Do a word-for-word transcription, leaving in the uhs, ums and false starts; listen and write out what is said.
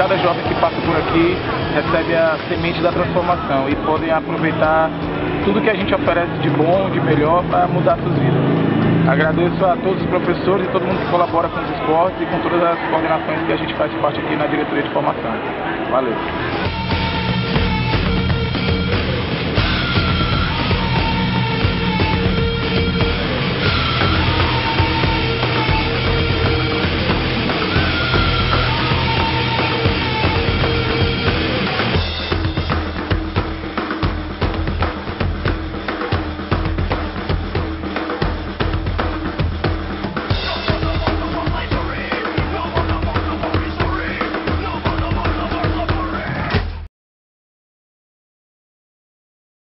cada jovem que passa por aqui recebe a semente da transformação e podem aproveitar tudo que a gente oferece de bom, de melhor, para mudar suas vidas. Agradeço a todos os professores e todo mundo que colabora com os esportes e com todas as coordenações que a gente faz parte aqui na diretoria de formação. Valeu!